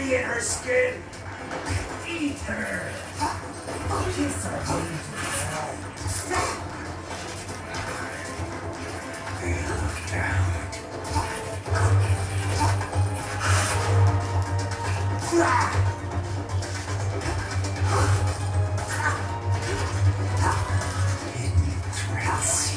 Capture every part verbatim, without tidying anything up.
already in her skin. Eat her. She's so dangerous. Look down. Hidden threats.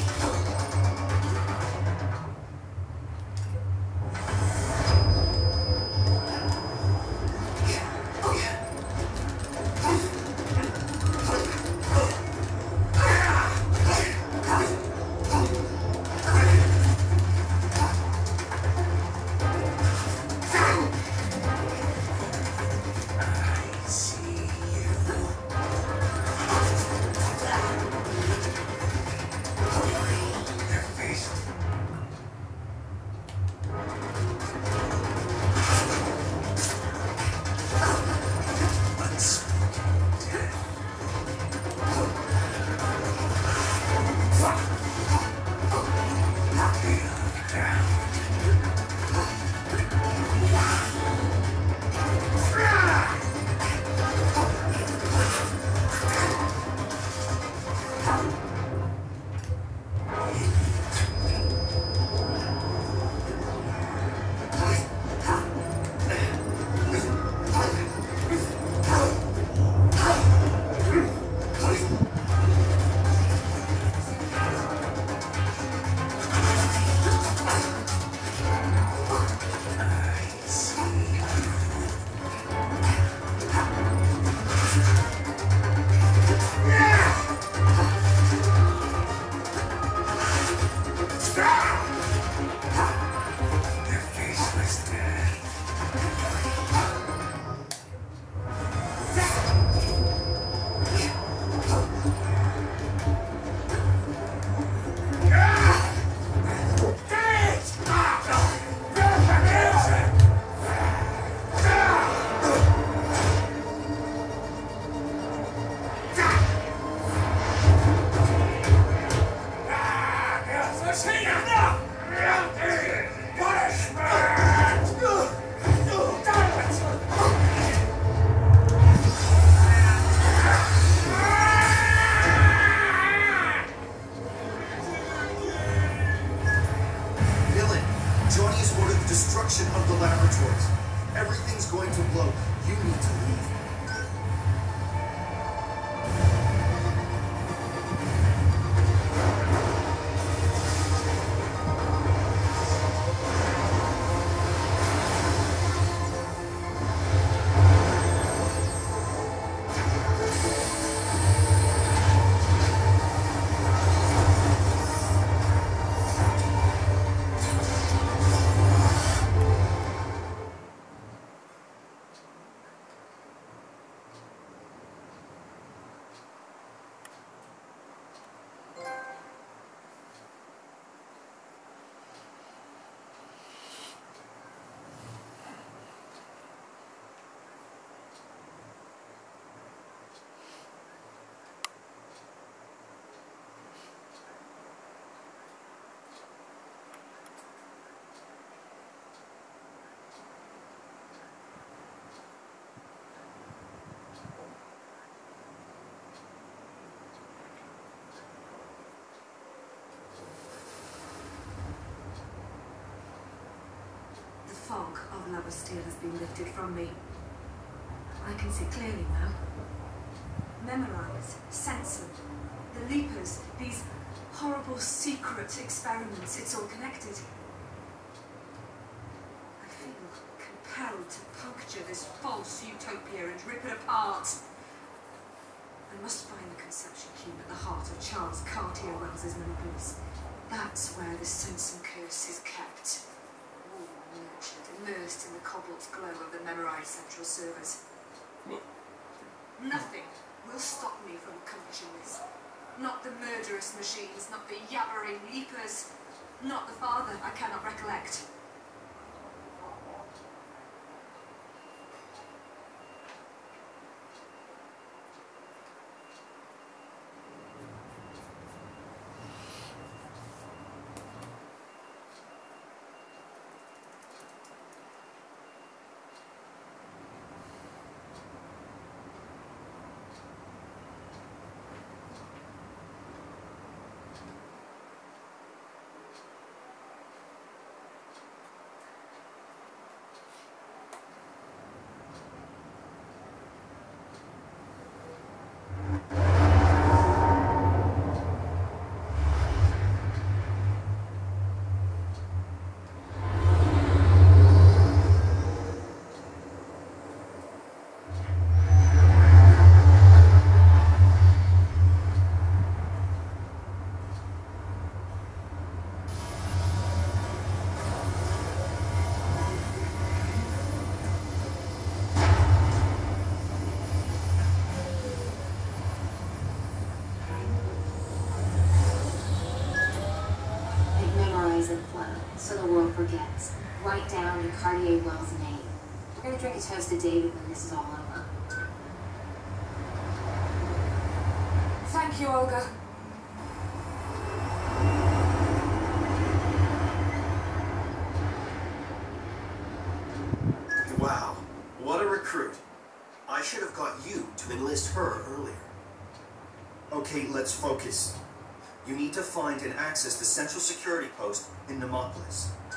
Fog of lava steel has been lifted from me. I can see clearly now. Memorize, censored, the leapers, these horrible secret experiments, it's all connected. I feel compelled to puncture this false utopia and rip it apart. I must find the conception cube at the heart of Charles Cartier-Wells's monopolies. That's where the Sensen curse is kept. Immersed in the cobalt glow of the memorized central servers. Nothing will stop me from accomplishing this. Not the murderous machines, not the yabbering leapers, not the father I cannot recollect. so the world forgets. Write down in Cartier Wells' name. We're gonna drink a toast to David when this is all over. Thank you, Olga. Wow, what a recruit. I should have got you to enlist her earlier. Okay, let's focus. You need to find and access the Central Security Post in Nemopolis.